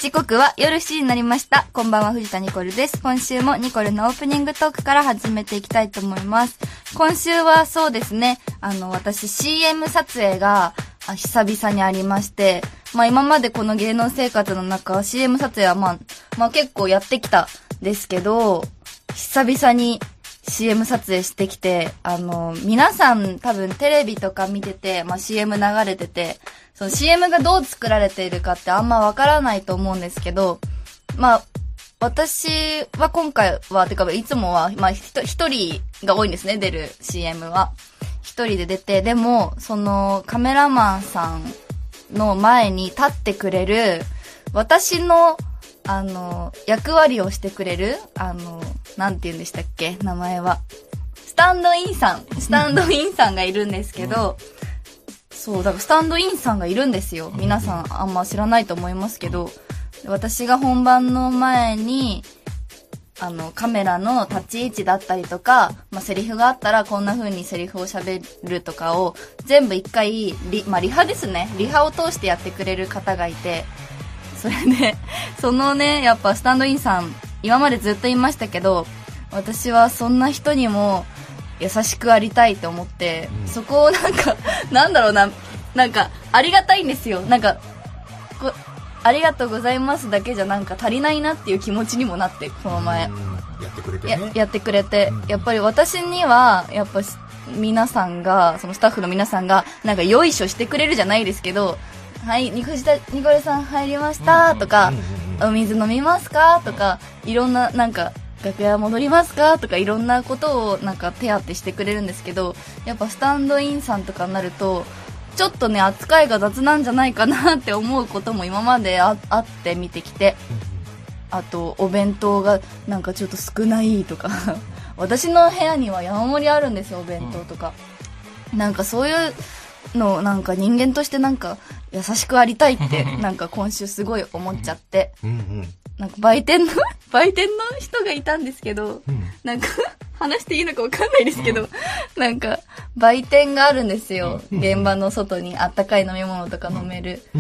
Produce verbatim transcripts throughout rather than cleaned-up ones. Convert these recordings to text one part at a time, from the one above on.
時刻は夜しちじになりました。こんばんは、藤田ニコルです。今週もニコルのオープニングトークから始めていきたいと思います。今週はそうですね、あの、私 シーエム 撮影が久々にありまして、まあ今までこの芸能生活の中 シーエム 撮影はまあ、まあ結構やってきたんですけど、久々にシーエム 撮影してきて、あの、皆さん多分テレビとか見てて、まあ シーエム 流れてて、その シーエム がどう作られているかってあんまわからないと思うんですけど、まあ、私は今回は、てかいつもは、まあ一人が多いんですね、出る シーエム は。一人で出て、でも、そのカメラマンさんの前に立ってくれる、私の、あの、役割をしてくれる、あの、なんて言うんでしたっけ、名前は。スタンドインさん、スタンドインさんがいるんですけど、そう、だからスタンドインさんがいるんですよ。皆さんあんま知らないと思いますけど、私が本番の前に、あの、カメラの立ち位置だったりとか、まあ、セリフがあったらこんな風にセリフを喋るとかを、全部一回、リ、まあ、リハですね。リハを通してやってくれる方がいて、それで、そのね、やっぱスタンドインさん、今までずっと言いましたけど、私はそんな人にも優しくありたいと思って、うん、そこをなんか、なんだろうな、なんか、ありがたいんですよ。なんか、こありがとうございますだけじゃなんか足りないなっていう気持ちにもなって、この前。 やってくれてね。 や、やってくれて、うん、やっぱり私には、やっぱ皆さんが、そのスタッフの皆さんが、なんかよいしょしてくれるじゃないですけど、はい、ニコジタ、ニコルさん入りましたとか、お水飲みますかとか、いろんな、なんか、楽屋戻りますかとか、いろんなことをなんか手当てしてくれるんですけど、やっぱスタンドインさんとかになると、ちょっとね、扱いが雑なんじゃないかなって思うことも今まで あ, あって見てきて、あと、お弁当がなんかちょっと少ないとか、私の部屋には山盛りあるんですよ、お弁当とか。なんかそういうの、なんか人間としてなんか優しくありたいって、なんか今週すごい思っちゃって、なんか売店の、売店の人がいたんですけど、なんか、話していいのかわかんないですけど、うん、なんか、売店があるんですよ。うん、現場の外にあったかい飲み物とか飲める。うん、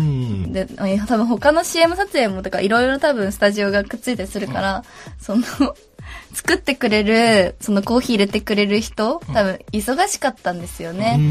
で、多分他の シーエム 撮影もとかいろいろ多分スタジオがくっついたりするから、うん、その、作ってくれる、そのコーヒー入れてくれる人、多分忙しかったんですよね。うん、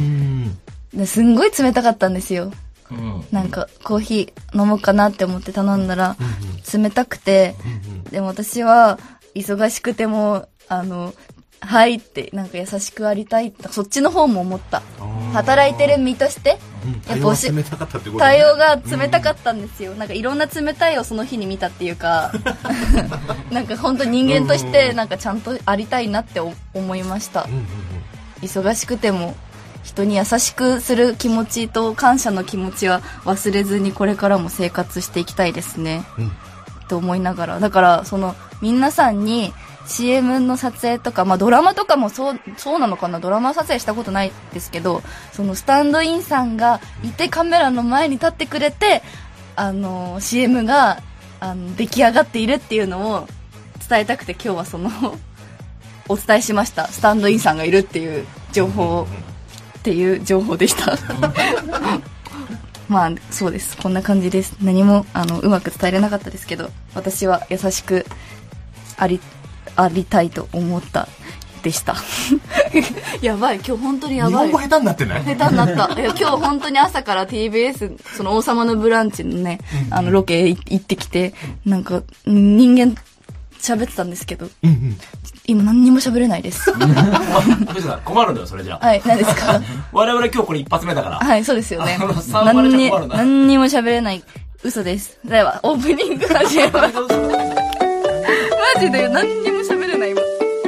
ですんごい冷たかったんですよ。うん、なんかコーヒー飲もうかなって思って頼んだら、冷たくて、でも私は忙しくても、あの、はいってなんか優しくありたい、そっちの方も思った。働いてる身として、 やっぱおし冷たかったってことね。 対応が冷たかったんですよ。なんかいろんな冷たいをその日に見たっていうか、なんか本当に人間としてなんかちゃんとありたいなって思いました。忙しくても人に優しくする気持ちと感謝の気持ちは忘れずにこれからも生活していきたいですね。うん、と思いながら、だからその皆さんにシーエム の撮影とか、まあドラマとかもそう、そうなのかな、ドラマ撮影したことないですけど、そのスタンドインさんがいてカメラの前に立ってくれて、あの、シーエム が、あの、出来上がっているっていうのを伝えたくて今日はその、お伝えしました。スタンドインさんがいるっていう情報を、っていう情報でした。まあ、そうです。こんな感じです。何も、あの、うまく伝えれなかったですけど、私は優しくあり、ありたいと思ったでした。やばい、今日本当にやばい。 日本語下手になってない？ 下手になった。いや、今日本当に朝から ティービーエス、その王様のブランチのね、あのロケ行ってきて、なんか人間喋ってたんですけど、うんうん、今何にも喋れないです。 困るんだよ、それじゃあ。 はい、何ですか？ 我々今日これ一発目だから。 はい、そうですよね。何に、何にも喋れない。嘘です。では、オープニング始めます。マジで何にも喋れないわ。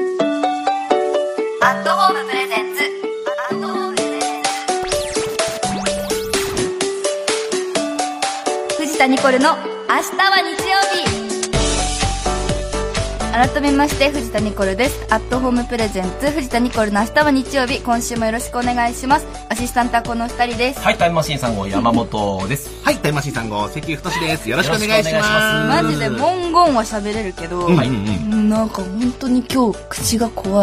アットホームプレゼンツ。アットホームプレゼンツ。藤田ニコルの明日は日曜日。改めまして藤田ニコルです。アットホームプレゼンツ藤田ニコルの明日は日曜日、今週もよろしくお願いします。アシスタントはこのふたりです。 はい、タイムマシーンさん号山本です。 はい、タイムマシーンさん号関太です。よろしくお願いします。 マジで文言は喋れるけど、うんうんうん、なんか本当に今日口が怖い。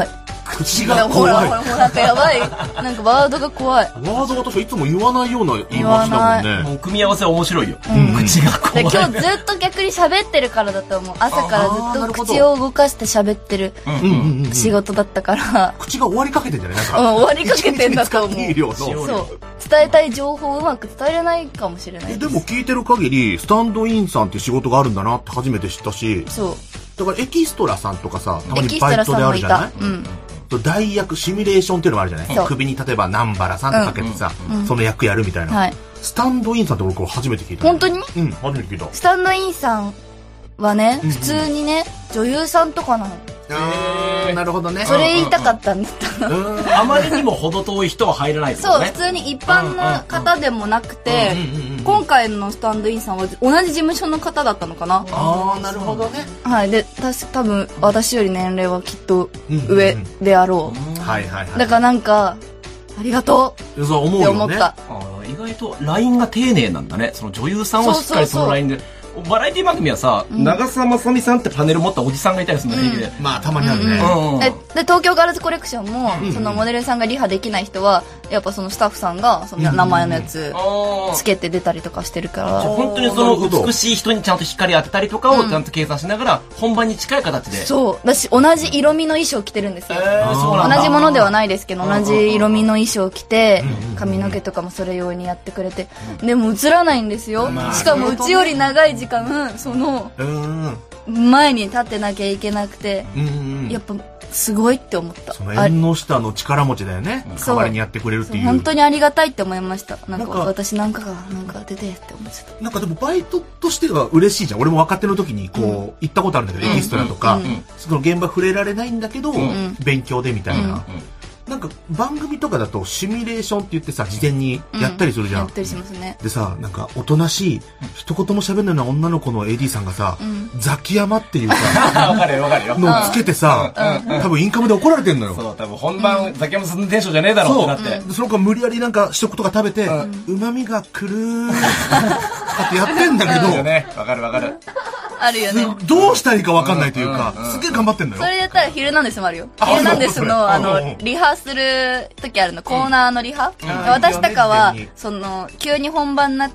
口が怖い。 ほらほらほら、なんかやばい。なんかワードが怖い。 ワードが確かいつも言わないような言い回しだもんね。 もう組み合わせは面白いよ。口が怖い。 今日ずっと逆に喋ってるからだと思う。朝からずっと口を動かして喋ってる仕事だったから。 口が終わりかけてんじゃないなんか。 うん、終わりかけてんだと思う。 そう。 伝えたい情報をうまく伝えれないかもしれないです。 でも聞いてる限り、スタンドインさんっていう仕事があるんだなって初めて知ったし。 そう。 だからエキストラさんとかさ、たまにバイトであるじゃない？うん。代役シミュレーションっていうのもあるじゃない？首に例えば南原さんってかけてさ、その役やるみたいな。はい。スタンドインさんって俺これ初めて聞いた。 本当に？ うん、初めて聞いた。 スタンドインさんはね、普通にね、女優さんとかなの。 あー、なるほどね。 それ言いたかったんだった。 あまりにも程遠い人は入らないですよね。そう、普通に一般の方でもなくて、今回のスタンドインさんは同じ事務所の方だったのかな。 あー、なるほどね。 はい、で、たし多分私より年齢はきっと上であろう。 はいはいはい。 だからなんか、ありがとうって思った。 意外と ライン が丁寧なんだね。その女優さんはしっかりその ライン で。バラエティ番組はさ、うん、長澤まさみさんってパネル持ったおじさんがいたりするの平気で、 うん、まあたまにあるね、 うんうん、で, で東京ガールズコレクションも、うん、そのモデルさんがリハできない人はやっぱそのスタッフさんがその名前のやつつけて出たりとかしてるから、 うん、本当にその美しい人にちゃんと光当てたりとかをちゃんと計算しながら本番に近い形で、 そうだし同じ色味の衣装着てるんですよ、えー、そうなんだ。同じものではないですけど同じ色味の衣装着て髪の毛とかもそれ用にやってくれて、でも映らないんですよ、まあ、しかもうちより長い時間その前に立ってなきゃいけなくて、やっぱすごいって思った。 その縁の下の力持ちだよね。代わりにやってくれるっていう。 本当にありがたいって思いました。なんか私なんかがなんか出てって思っちゃった。 なんかでもバイトとしては嬉しいじゃん。俺も若手の時にこう、うん、行ったことあるんだけど、エキストラとか、うん、その現場触れられないんだけど、うん、勉強でみたいな。うんうん、なんか番組とかだとシミュレーションって言ってさ事前にやったりするじゃん、 うん、やったりしますね。 でさなんかおとなしい一言も喋んないような女の子の エーディー さんがさ、うん、ザキヤマっていうさわかるよわかるよのつけてさ、うん、多分インカムで怒られてんのよ。 そう多分本番、うん、ザキヤマさんのテンションじゃねえだろってなって、 うん、その子が無理やりなんか食とか食べてうまみがくるーってやってんだけど、 うん、ねわかるわかるあるよね。 どうしたらいいか分かんないというか、うんうんうん、すげえ頑張ってんのよ。 それやったらヒルナンデスもあるよ。ヒルナンデスのあのリハする時あるの、コーナーのリハ、うん、私とかはその急に本番になって、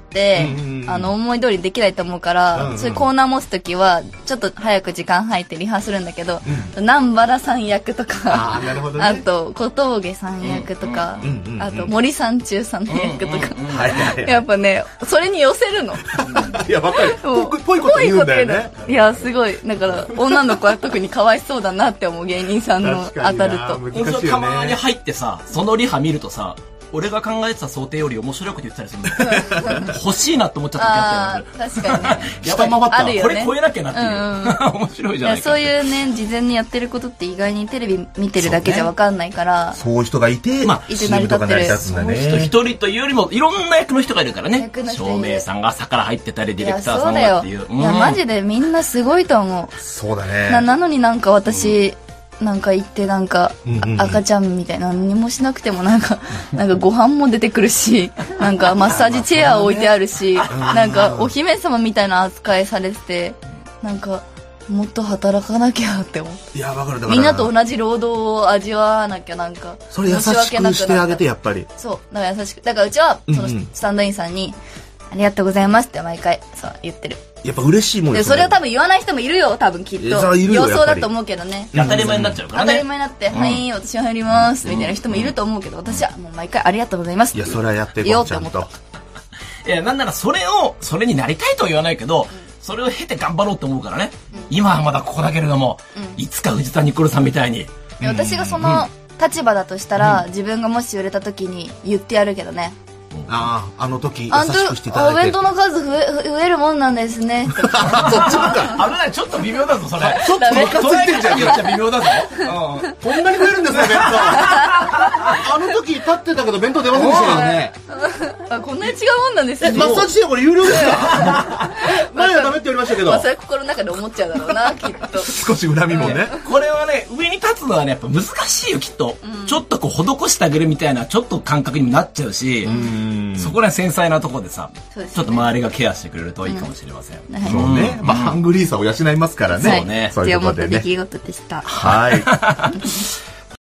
うんうん、あの思い通りできないと思うから、うんうん、そういうコーナー持つ時はちょっと早く時間入ってリハするんだけど、うん、南原さん役とか、 あ、なるほどね、 あと小峠さん役とか、うんうんうん、あと森三中さんの役とか、やっぱねそれに寄せるの。 いやわかる。ぽいこと言うんだよね。 いやすごいだから女の子は特にかわいそうだなって思う、芸人さんの当たると。 ね、たまに入ってさそのリハ見るとさ俺が考えてた想定より面白いこと言ってたりするの欲しいなって思っちゃった時あったよ。確かにね。 やばい、あるよね、これ超えなきゃなっていう、うんうん、面白いじゃないか。 そういうね事前にやってることって意外にテレビ見てるだけじゃ分かんないから、 そう、ね、そういう人がいて、まあ、 いて成り立ってる。 その人一人というよりもいろんな役の人がいるからね。照明さんが朝から入ってたりディレクターさんがっていう。 いやマジでみんなすごいと思う。 そうだね。 な, なのになんか私、うんなんか行ってなんか、うんうんうん、赤ちゃんみたいな何もしなくてもなんかなんかご飯も出てくるしなんかマッサージチェア置いてあるしなんかお姫様みたいな扱いされててなんかもっと働かなきゃって思って。 いやわかる。だからみんなと同じ労働を味わわなきゃなんかそれ優しくしてあげてやっぱり。 そうだから優しくだからうちはそのスタンドインさんに、うんうん、ありがとうございますって毎回そう言ってる。 やっぱ嬉しいもんですね。それを多分言わない人もいるよ多分きっと。予想だと思うけどね。 当たり前になっちゃうからね。 当たり前になって、うん、はい私は入りますみたいな人もいると思うけど、私はもう毎回ありがとうございます。 いやそれはやっていこうちゃんと。 いやなんならそれをそれになりたいとは言わないけど、うん、それを経て頑張ろうと思うからね。うん、今はまだここだけれども、うん、いつか藤田ニコルさんみたいに。 私がその立場だとしたら、うん、自分がもし売れた時に言ってやるけどね。 ああ、あの時優しくしていただいて。 お弁当の数増え、増えるもんなんですね。 そっちか。危ない、ちょっと微妙だぞ、それ。ちょっとムカついてんじゃん。言っちゃ微妙だぞ。 こんなに増えるんですね、弁当。あの時立ってたけど弁当出ませんでしたよね。 あ、こんなに違うもんなんですね。 マッサージしてこれ有料ですか？前はダメって言われましたけど。 まあ、それ心の中で思っちゃうだろうな、きっと。 少し恨みもね。 これはね、上に立つのはね、やっぱ難しいよ、きっと。ちょっとこう、施してあげるみたいな、ちょっと感覚にもなっちゃうし、そこら繊細なところでさ、ちょっと周りがケアしてくれるといいかもしれません。 そうね。まあ、ハングリーさを養いますからね。 そうね。そういうことで。出来事でした。 はい。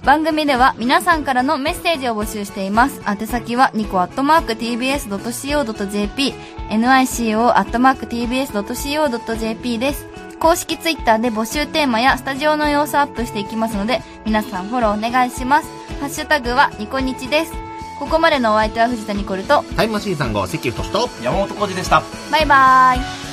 番組では皆さんからのメッセージを募集しています。宛先はニコアットマーク ティービーエスドットシーオードットジェーピー、ニコ アットマーク ティービーエスドットシーオードットジェーピー です。公式ツイッターで募集テーマやスタジオの様子をアップしていきますので、皆さんフォローお願いします。ハッシュタグはニコニチです。ここまでのお相手は藤田ニコルとタイムマシーンさん号関太と山本浩二でした。 バイバーイ。